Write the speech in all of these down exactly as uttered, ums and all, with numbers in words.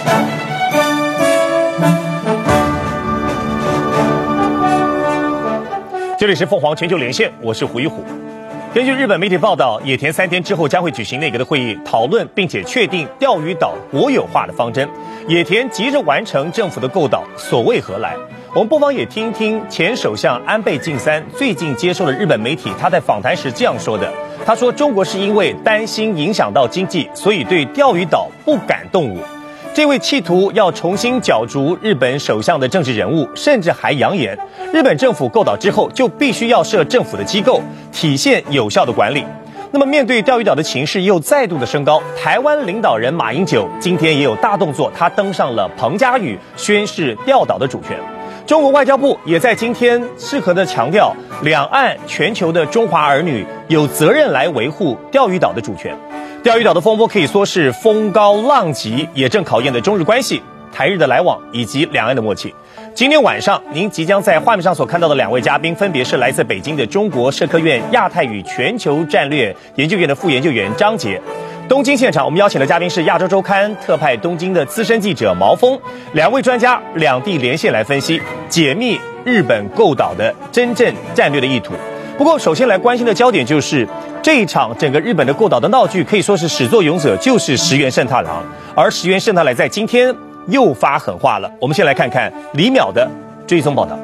这里是凤凰全球连线，我是胡一虎。根据日本媒体报道，野田三天之后将会举行内阁的会议，讨论并且确定钓鱼岛国有化的方针。野田急着完成政府的购岛，所谓何来？我们不妨也听一听前首相安倍晋三最近接受了日本媒体他在访谈时这样说的。他说，中国是因为担心影响到经济，所以对钓鱼岛不敢动武。这位企图要重新角逐日本首相的政治人物，甚至还扬言，日本政府购岛之后就必须要设政府的机构，体现有效的管理。那么面对钓鱼岛的情势又再度的升高，台湾领导人马英九今天也有大动作，他登上了彭佳屿，宣示钓岛的主权。中国外交部也在今天适合的强调，两岸全球的中华儿女有责任来维护钓鱼岛的主权。钓鱼岛的风波可以说是风高浪急，也正考验的中日关系、台日的来往以及两岸的默契。今天晚上您即将在画面上所看到的两位嘉宾，分别是来自北京的中国社科院亚太与全球战略研究院的副研究员张杰。东京现场我们邀请的嘉宾是亚洲周刊特派东京的资深记者毛峰，两位专家两地连线来分析解密日本购岛的真正战略的意图。不过首先来关心的焦点就是这一场整个日本的购岛的闹剧，可以说是始作俑者就是石原慎太郎，而石原慎太郎在今天又发狠话了。我们先来看看李淼的追踪报道。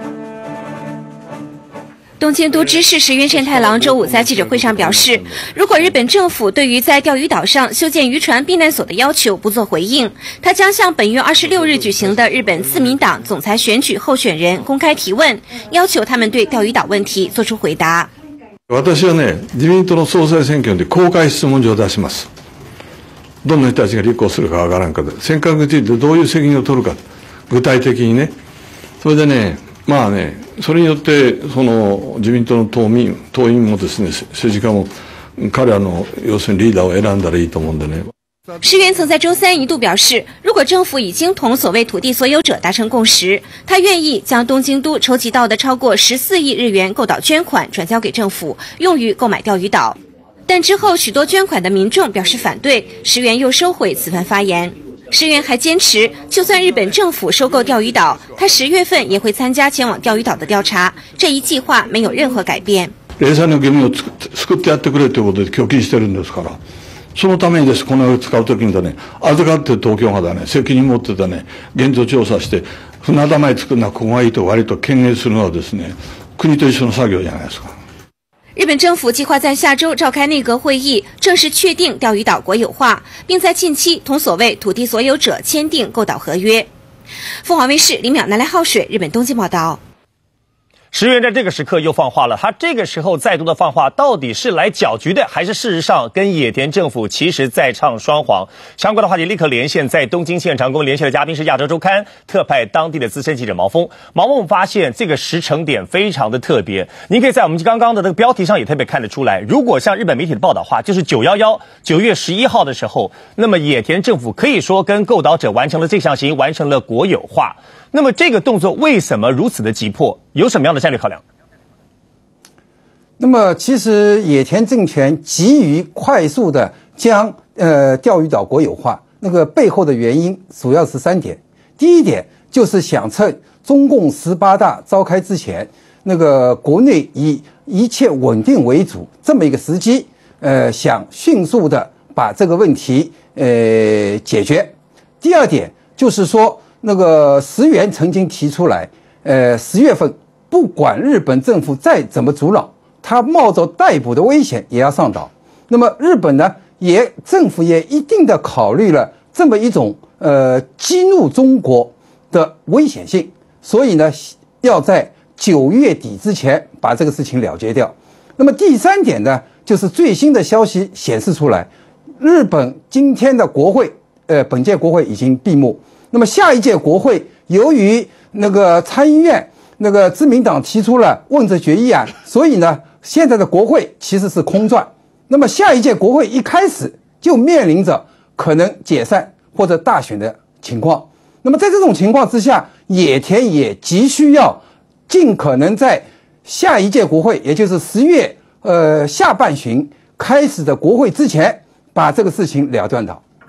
东京都知事石原慎太郎周五在记者会上表示，如果日本政府对于在钓鱼岛上修建渔船避难所的要求不做回应，他将向本月二十六日举行的日本自民党总裁选举候选人公开提问，要求他们对钓鱼岛问题做出回答。 私はね、自民党の総裁選挙で公開質問状を出します。どんな人たちが立候補するかわからんかで、尖閣についてどういう責任を取るか、具体的にね。それでね、まあね、それによってその自民党の党民、党員もですね、政治家も彼らの要するにリーダーを選んだらいいと思うんでね。 石原曾在周三一度表示，如果政府已经同所谓土地所有者达成共识，他愿意将东京都筹集到的超过十四亿日元购岛捐款转交给政府，用于购买钓鱼岛。但之后许多捐款的民众表示反对，石原又收回此番发言。石原还坚持，就算日本政府收购钓鱼岛，他十月份也会参加前往钓鱼岛的调查，这一計劃没有任何改變。 零細の漁民を作ってやってくれということで供給してるんですから、そのためにです、この使うときにだね、預かって東京がだね、責任持ってだね、現状調査して、船溜まり作るのはここがいいと割と権限するのはですね、国と一緒の作業じゃないですか。 日本政府计划在下周召开内阁会议，正式确定钓鱼岛国有化，并在近期同所谓土地所有者签订购岛合约。凤凰卫视李淼南来浩水，日本东京报道。 石原在这个时刻又放话了，他这个时候再度的放话，到底是来搅局的，还是事实上跟野田政府其实在唱双簧？相关的话题立刻连线在东京现场，跟我们连线的嘉宾是亚洲周刊特派当地的资深记者毛峰。毛峰发现这个时程点非常的特别，您可以在我们刚刚的那个标题上也特别看得出来。如果像日本媒体的报道话，就是九一一九月十一号的时候，那么野田政府可以说跟购岛者完成了这项行为，完成了国有化。那么这个动作为什么如此的急迫？有什么样的战略考量？ 那么其实野田政权急于快速的将呃钓鱼岛国有化，那个背后的原因主要是三点。第一点就是想趁中共十八大召开之前，那个国内以一切稳定为主这么一个时机，呃，想迅速的把这个问题呃解决。第二点就是说，那个石原曾经提出来，呃，十月份不管日本政府再怎么阻挠，他冒着逮捕的危险也要上岛。那么日本呢，也政府也一定的考虑了这么一种呃激怒中国的危险性，所以呢，要在九月底之前把这个事情了结掉。那么第三点呢，就是最新的消息显示出来，日本今天的国会，呃，本届国会已经闭幕。那么下一届国会，由于那个参议院那个自民党提出了问责决议案，所以呢，现在的国会其实是空转。那么下一届国会一开始就面临着可能解散或者大选的情况。那么在这种情况之下，野田也急需要尽可能在下一届国会，也就是十月呃下半旬开始的国会之前，把这个事情了断掉。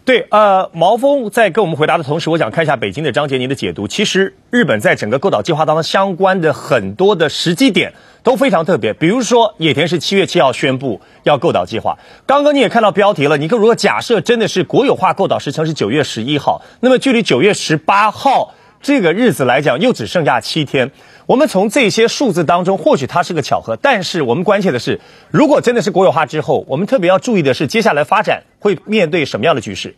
对，呃，毛峰在跟我们回答的同时，我想看一下北京的张杰您的解读。其实日本在整个构岛计划当中相关的很多的时机点都非常特别，比如说野田是七月七号宣布要构岛计划，刚刚你也看到标题了，你如果假设真的是国有化构岛时程是九月十一号，那么距离九月十八号这个日子来讲又只剩下七天。我们从这些数字当中，或许它是个巧合，但是我们关切的是，如果真的是国有化之后，我们特别要注意的是接下来发展会面对什么样的局势。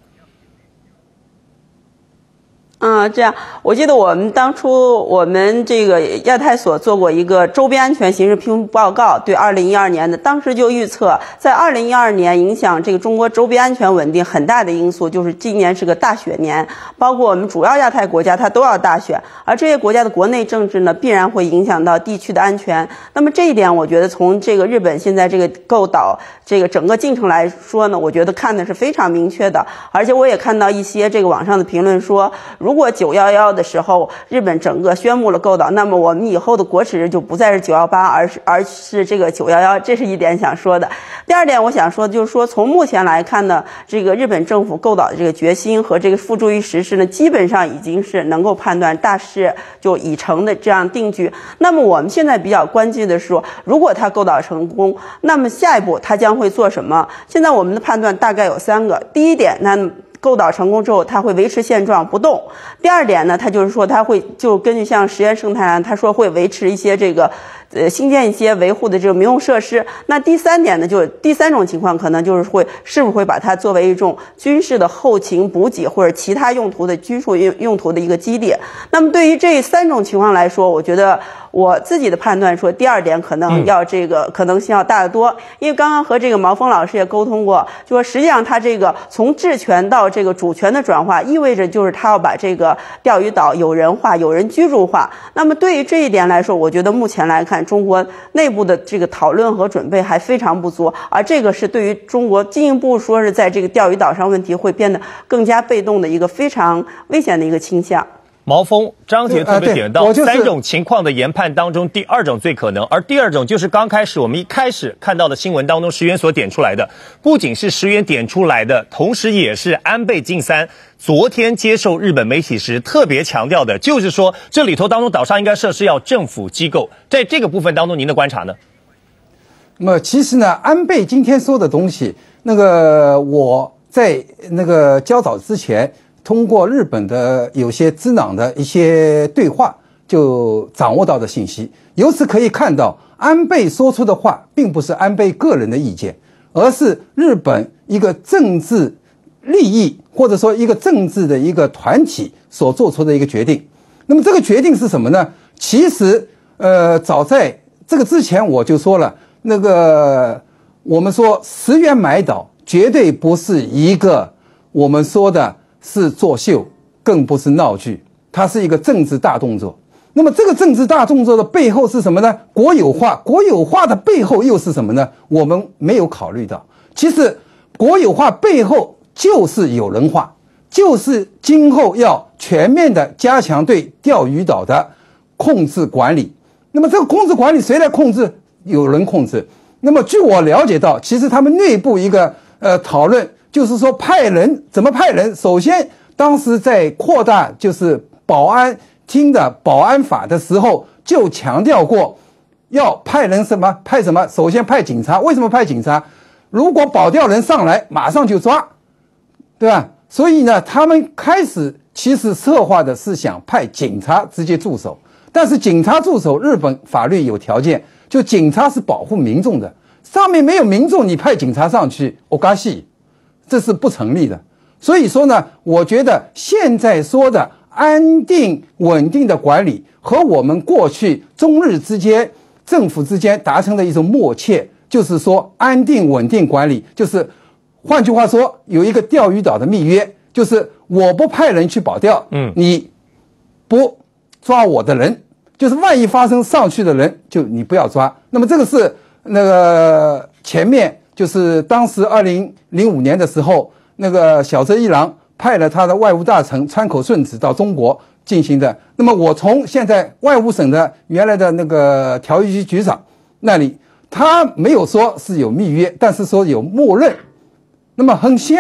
嗯，这样，我记得我们当初我们这个亚太所做过一个周边安全形势评估报告，对二零一二年的，当时就预测，在二零一二年影响这个中国周边安全稳定很大的因素就是今年是个大选年，包括我们主要亚太国家它都要大选，而这些国家的国内政治呢，必然会影响到地区的安全。那么这一点，我觉得从这个日本现在这个构岛这个整个进程来说呢，我觉得看的是非常明确的，而且我也看到一些这个网上的评论说，如果九一一的时候日本整个宣布了构岛，那么我们以后的国耻日就不再是九一八，而是而是这个九一一，这是一点想说的。第二点我想说的就是说，从目前来看呢，这个日本政府构岛的这个决心和这个付诸于实施呢，基本上已经是能够判断大势就已成的这样定局。那么我们现在比较关键的是说，如果他构岛成功，那么下一步他将会做什么？现在我们的判断大概有三个。第一点，那构岛成功之后，它会维持现状不动。第二点呢，它就是说它会就根据像石原生态案，他说会维持一些这个呃新建一些维护的这个民用设施。那第三点呢，就是第三种情况可能就是会是不是会把它作为一种军事的后勤补给或者其他用途的军事用用途的一个基地。那么对于这三种情况来说，我觉得我自己的判断说，第二点可能要这个可能性要大得多，因为刚刚和这个毛峰老师也沟通过，就说实际上他这个从治权到这个主权的转化，意味着就是他要把这个钓鱼岛有人化、有人居住化。那么对于这一点来说，我觉得目前来看，中国内部的这个讨论和准备还非常不足，而这个是对于中国进一步说是在这个钓鱼岛上问题会变得更加被动的一个非常危险的一个倾向。 毛峰、张杰特别点到三种情况的研判当中，第二种最可能，而第二种就是刚开始我们一开始看到的新闻当中，石原所点出来的，不仅是石原点出来的，同时也是安倍晋三昨天接受日本媒体时特别强调的，就是说这里头当中岛上应该设施要政府机构，在这个部分当中，您的观察呢？ 那么其实呢，安倍今天说的东西，那个我在那个较早之前，通过日本的有些知囊的一些对话，就掌握到的信息。由此可以看到，安倍说出的话并不是安倍个人的意见，而是日本一个政治利益或者说一个政治的一个团体所做出的一个决定。那么这个决定是什么呢？其实，呃，早在这个之前我就说了，那个我们说石原买岛绝对不是一个我们说的是作秀，更不是闹剧，它是一个政治大动作。那么这个政治大动作的背后是什么呢？国有化，国有化的背后又是什么呢？我们没有考虑到。其实国有化背后就是有人化，就是今后要全面的加强对钓鱼岛的控制管理。那么这个控制管理谁来控制？有人控制。那么据我了解到，其实他们内部一个呃讨论，就是说派人怎么派人。首先当时在扩大就是保安厅的保安法的时候，就强调过要派人什么派什么。首先派警察，为什么派警察？如果保钓人上来马上就抓，对吧？所以呢，他们开始其实策划的是想派警察直接驻守，但是警察驻守日本法律有条件，就警察是保护民众的，上面没有民众，你派警察上去，おかしい，这是不成立的。所以说呢，我觉得现在说的安定稳定的管理和我们过去中日之间政府之间达成的一种默契，就是说安定稳定管理，就是换句话说，有一个钓鱼岛的密约，就是我不派人去保钓，嗯，你不抓我的人，就是万一发生上去的人，就你不要抓。那么这个是那个前面就是当时二零零五年的时候，那个小泽一郎派了他的外务大臣川口顺子到中国进行的。那么我从现在外务省的原来的那个条约局局长那里，他没有说是有密约，但是说有默认。那么很显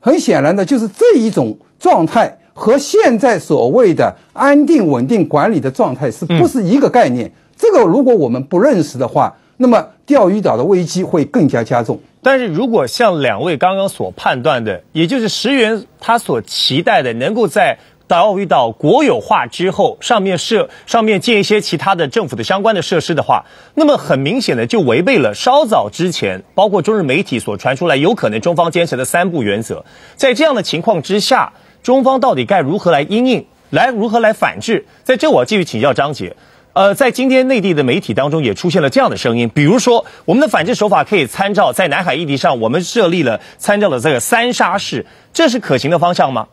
很显然的就是这一种状态和现在所谓的安定稳定管理的状态是不是一个概念？嗯、这个如果我们不认识的话，那么钓鱼岛的危机会更加加重。 但是如果像两位刚刚所判断的，也就是石原他所期待的，能够在钓鱼岛国有化之后，上面设上面建一些其他的政府的相关的设施的话，那么很明显的就违背了稍早之前包括中日媒体所传出来有可能中方坚持的三不原则。在这样的情况之下，中方到底该如何来因应，来如何来反制？在这我要继续请教张杰。呃，在今天内地的媒体当中也出现了这样的声音，比如说我们的反制手法可以参照在南海议题上，我们设立了参照了这个三沙式，这是可行的方向吗？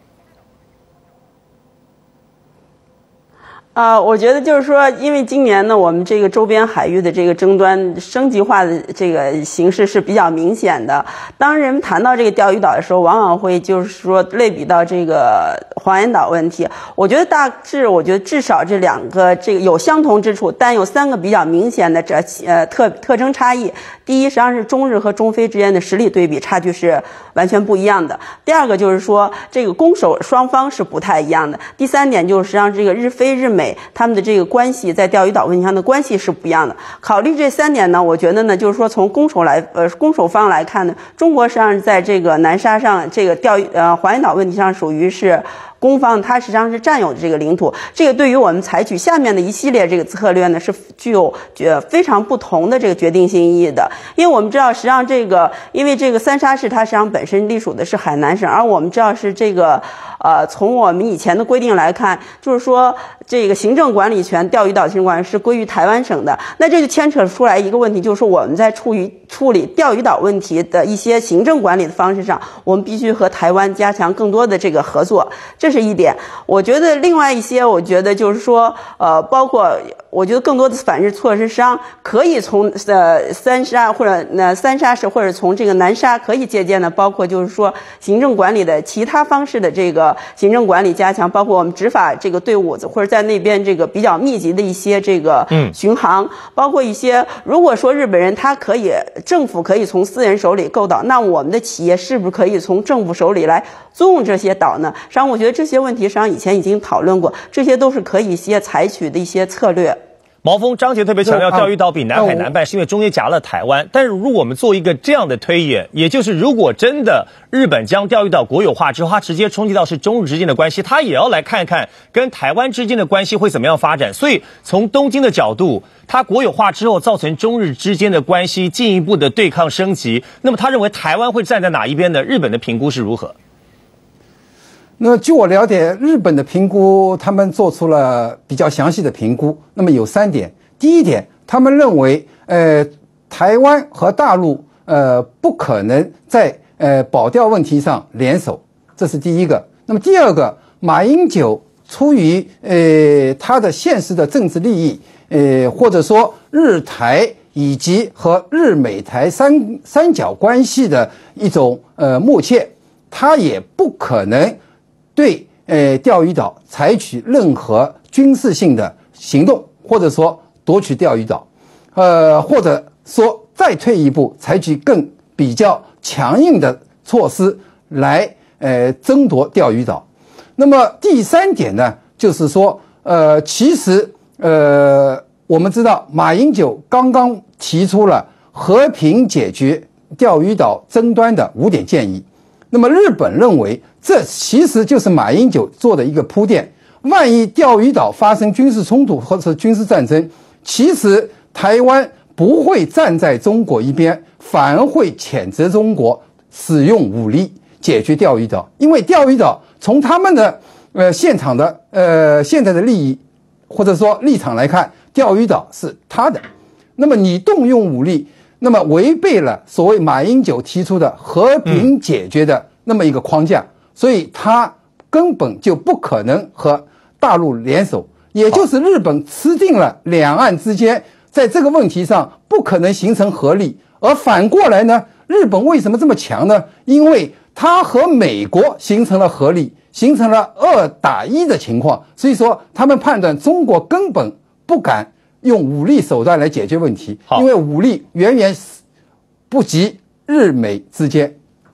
啊、呃，我觉得就是说，因为今年呢，我们这个周边海域的这个争端升级化的这个形势是比较明显的。当人们谈到这个钓鱼岛的时候，往往会就是说类比到这个黄岩岛问题。我觉得大致，我觉得至少这两个这个有相同之处，但有三个比较明显的这呃特特征差异。第一，实际上是中日和中非之间的实力对比差距是完全不一样的。第二个就是说，这个攻守双方是不太一样的。第三点就是实际上这个日非日美他们的这个关系在钓鱼岛问题上的关系是不一样的。考虑这三点呢，我觉得呢，就是说从攻守来呃攻守方来看呢，中国实际上是在这个南沙上这个钓鱼呃黄岩岛问题上属于是攻方，它实际上是占有这个领土，这个对于我们采取下面的一系列这个策略呢，是具有呃非常不同的这个决定性意义的。因为我们知道，实际上这个因为这个三沙市它实际上本身隶属的是海南省，而我们知道是这个呃从我们以前的规定来看，就是说这个行政管理权钓鱼岛行政管理是归于台湾省的，那这就牵扯出来一个问题，就是说我们在处于处理钓鱼岛问题的一些行政管理的方式上，我们必须和台湾加强更多的这个合作，这是一点。我觉得另外一些，我觉得就是说，呃，包括我觉得更多的反制措施上，可以从呃三沙或者呃三沙市或者从这个南沙可以借鉴的，包括就是说行政管理的其他方式的这个行政管理加强，包括我们执法这个队伍或者在那边这个比较密集的一些这个巡航，包括一些如果说日本人他可以政府可以从私人手里购岛，那我们的企业是不是可以从政府手里来租用这些岛呢？实际上我觉得这些问题实际上以前已经讨论过，这些都是可以一些采取的一些策略。 毛峰、张杰特别强调钓鱼岛比南海难办，是因为中间夹了台湾。但是如果我们做一个这样的推演，也就是如果真的日本将钓鱼岛国有化之后，它直接冲击到是中日之间的关系，它也要来看看跟台湾之间的关系会怎么样发展。所以从东京的角度，它国有化之后造成中日之间的关系进一步的对抗升级，那么他认为台湾会站在哪一边呢？日本的评估是如何？ 那据我了解，日本的评估，他们做出了比较详细的评估。那么有三点，第一点，他们认为，呃，台湾和大陆，呃，不可能在呃保钓问题上联手，这是第一个。那么第二个，马英九出于呃他的现实的政治利益，呃，或者说日台以及和日美台三三角关系的一种呃默契，他也不可能对呃钓鱼岛采取任何军事性的行动，或者说夺取钓鱼岛，呃，或者说再退一步，采取更比较强硬的措施来呃争夺钓鱼岛。那么第三点呢，就是说，呃，其实呃我们知道马英九刚刚提出了和平解决钓鱼岛争端的五点建议。那么日本认为，这其实就是马英九做的一个铺垫。万一钓鱼岛发生军事冲突或者是军事战争，其实台湾不会站在中国一边，反而会谴责中国使用武力解决钓鱼岛。因为钓鱼岛从他们的呃现场的呃现在的利益或者说立场来看，钓鱼岛是他的。那么你动用武力，那么违背了所谓马英九提出的和平解决的那么一个框架，所以他根本就不可能和大陆联手，也就是日本吃定了两岸之间在这个问题上不可能形成合力。而反过来呢，日本为什么这么强呢？因为它和美国形成了合力，形成了二打一的情况，所以说他们判断中国根本不敢用武力手段来解决问题，因为武力远远不及日美之间。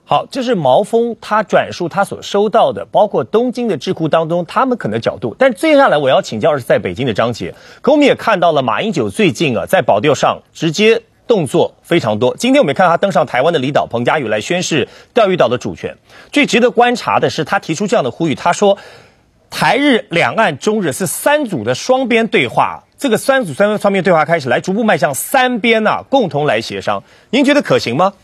好，这是毛峰他转述他所收到的，包括东京的智库当中他们可能角度。但接下来我要请教的是在北京的张杰，可我们也看到了马英九最近啊在保钓上直接动作非常多。今天我们也看到他登上台湾的离岛彭佳屿来宣示钓鱼岛的主权。最值得观察的是，他提出这样的呼吁，他说台日两岸中日是三组的双边对话，这个三组三双边对话开始来逐步迈向三边啊共同来协商，您觉得可行吗？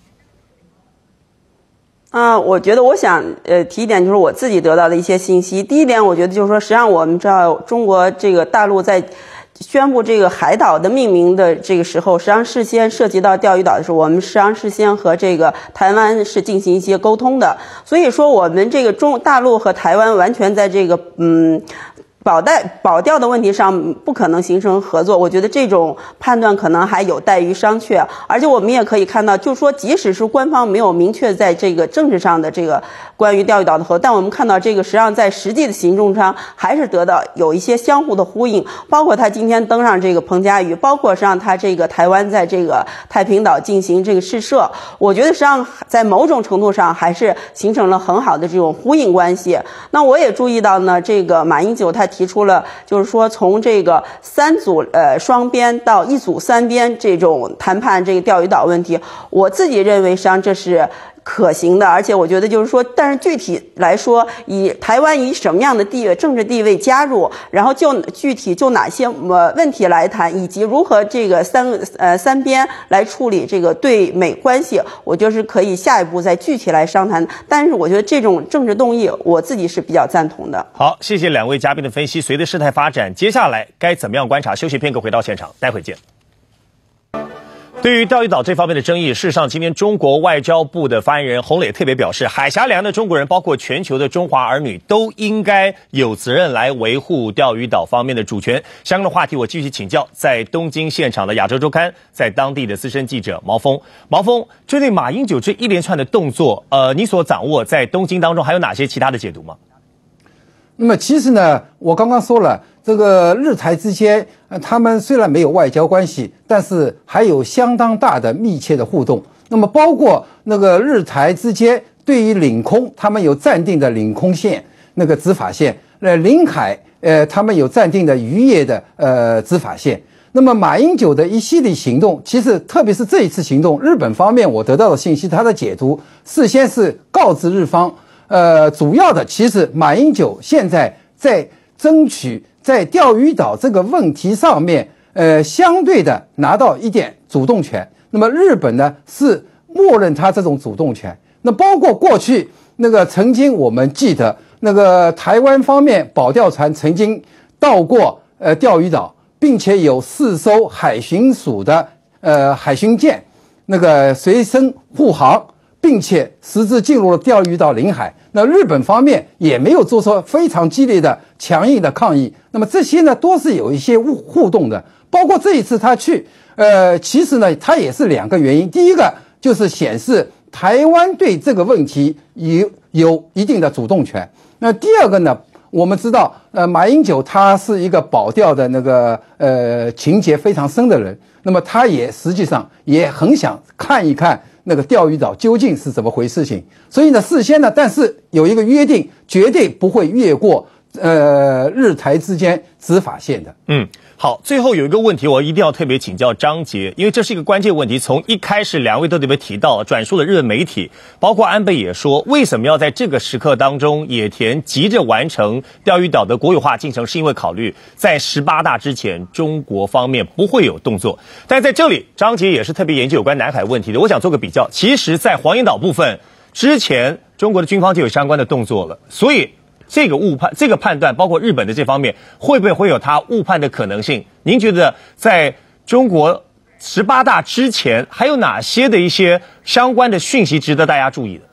啊、呃，我觉得我想呃提一点，就是我自己得到的一些信息。第一点，我觉得就是说，实际上我们知道中国这个大陆在宣布这个海岛的命名的这个时候，实际上事先涉及到钓鱼岛的时候，我们实际上事先和这个台湾是进行一些沟通的。所以说，我们这个中大陆和台湾完全在这个嗯。保带保钓的问题上不可能形成合作，我觉得这种判断可能还有待于商榷。而且我们也可以看到，就是说，即使是官方没有明确在这个政治上的这个关于钓鱼岛的合作，但我们看到这个实际上在实际的行动上还是得到有一些相互的呼应。包括他今天登上这个彭佳屿，包括实际上他这个台湾在这个太平岛进行这个试射，我觉得实际上在某种程度上还是形成了很好的这种呼应关系。那我也注意到呢，这个马英九他提出了，就是说从这个三组呃双边到一组三边这种谈判这个钓鱼岛问题，我自己认为实际上这是可行的。而且我觉得就是说，但是具体来说，以台湾以什么样的地位政治地位加入，然后就具体就哪些呃问题来谈，以及如何这个三呃三边来处理这个对美关系，我就是可以下一步再具体来商谈。但是我觉得这种政治动议，我自己是比较赞同的。 好，谢谢两位嘉宾的分析。随着事态发展，接下来该怎么样观察？休息片刻，回到现场，待会见。对于钓鱼岛这方面的争议，事实上，今天中国外交部的发言人洪磊特别表示，海峡两岸的中国人，包括全球的中华儿女，都应该有责任来维护钓鱼岛方面的主权。相关的话题，我继续请教在东京现场的亚洲周刊在当地的资深记者毛峰。毛峰，针对马英九这一连串的动作，呃，你所掌握在东京当中还有哪些其他的解读吗？ 那么其实呢，我刚刚说了，这个日台之间，呃，他们虽然没有外交关系，但是还有相当大的密切的互动。那么包括那个日台之间对于领空，他们有暂定的领空线那个执法线，呃，领海，呃，他们有暂定的渔业的呃执法线。那么马英九的一系列行动，其实特别是这一次行动，日本方面我得到的信息，他的解读事先是告知日方。呃，主要的其实马英九现在在争取在钓鱼岛这个问题上面，呃，相对的拿到一点主动权。那么日本呢是默认他这种主动权。那包括过去那个曾经我们记得那个台湾方面保钓船曾经到过呃钓鱼岛，并且有四艘海巡署的呃海巡舰那个随身护航。并且实质进入了钓鱼岛领海，那日本方面也没有做出非常激烈的、强硬的抗议。那么这些呢，都是有一些互互动的。包括这一次他去，呃，其实呢，他也是两个原因。第一个就是显示台湾对这个问题有有一定的主动权。那第二个呢，我们知道，呃，马英九他是一个保钓的那个呃情节非常深的人，那么他也实际上也很想看一看。那个钓鱼岛究竟是怎么回事情？所以呢，事先呢，但是有一个约定，绝对不会越过呃日台之间执法线的。 嗯，好，最后有一个问题，我一定要特别请教张杰，因为这是一个关键问题。从一开始，两位都特别提到，转述了日本媒体，包括安倍也说，为什么要在这个时刻当中，野田急着完成钓鱼岛的国有化进程，是因为考虑在十八大之前，中国方面不会有动作。但在这里，张杰也是特别研究有关南海问题的，我想做个比较。其实，在黄岩岛部分之前，中国的军方就有相关的动作了，所以。这个误判，这个判断，包括日本的这方面，会不会会有他误判的可能性？您觉得在中国十八大之前，还有哪些的一些相关的讯息值得大家注意的？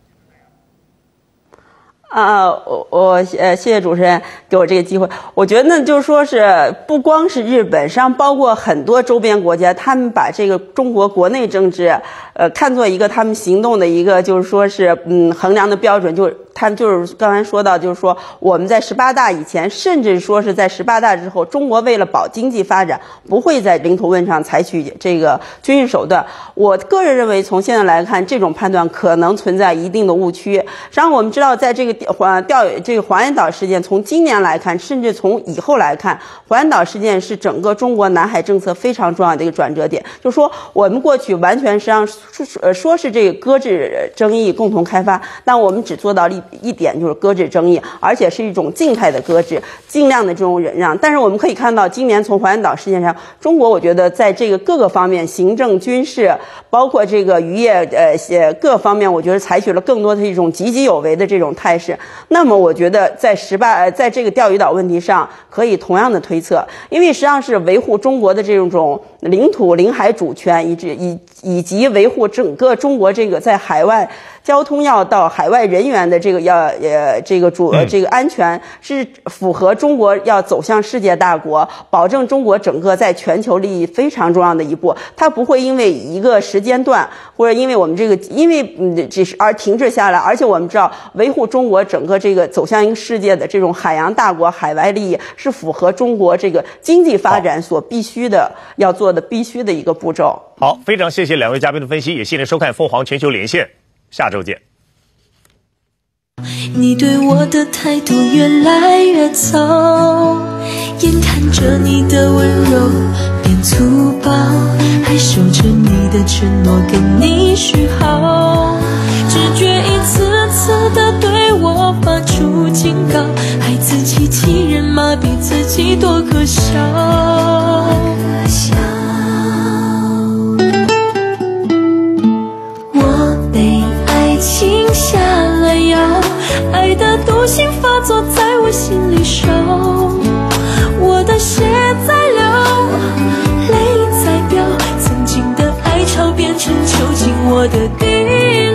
啊，我我呃，谢谢主持人给我这个机会。我觉得呢，就是说是不光是日本，实际上包括很多周边国家，他们把这个中国国内政治，呃，看作一个他们行动的一个，就是说是嗯衡量的标准，就是他就是刚才说到，就是说我们在十八大以前，甚至说是在十八大之后，中国为了保经济发展，不会在领土问上采取这个军事手段。我个人认为，从现在来看，这种判断可能存在一定的误区。实际上，我们知道，在这个环钓这个黄岩岛事件，从今年来看，甚至从以后来看，黄岩岛事件是整个中国南海政策非常重要的一个转折点。就是说，我们过去完全实际上说说是这个搁置争议，共同开发，但我们只做到一一点，就是搁置争议，而且是一种静态的搁置，尽量的这种忍让。但是我们可以看到，今年从黄岩岛事件上，中国我觉得在这个各个方面，行政、军事，包括这个渔业，呃，各方面，我觉得采取了更多的一种积极有为的这种态势。那么，我觉得在十八，在这个钓鱼岛问题上，可以同样的推测，因为实际上是维护中国的这种领土、领海主权，以及以以及维护整个中国这个在海外交通要道、海外人员的这个要呃这个主这个安全，是符合中国要走向世界大国，保证中国整个在全球利益非常重要的一步。它不会因为一个时间段，或者因为我们这个因为嗯只是而停滞下来。而且我们知道，维护中国整个这个走向一个世界的这种海洋大国、海外利益，是符合中国这个经济发展所必须的要做的必须的一个步骤。 好，非常谢谢两位嘉宾的分析，也谢谢收看凤凰全球连线，下周见。 你对我的态度越来越糟，眼看着你的温柔变粗暴，还守着你的承诺跟你许好，直觉一次次的对我发出警告，害自己欺人麻痹自己多可笑，可笑。我被爱情下了药，爱的毒性发作在我心里烧，我的血在流，泪在飙，曾经的爱潮变成囚禁我的地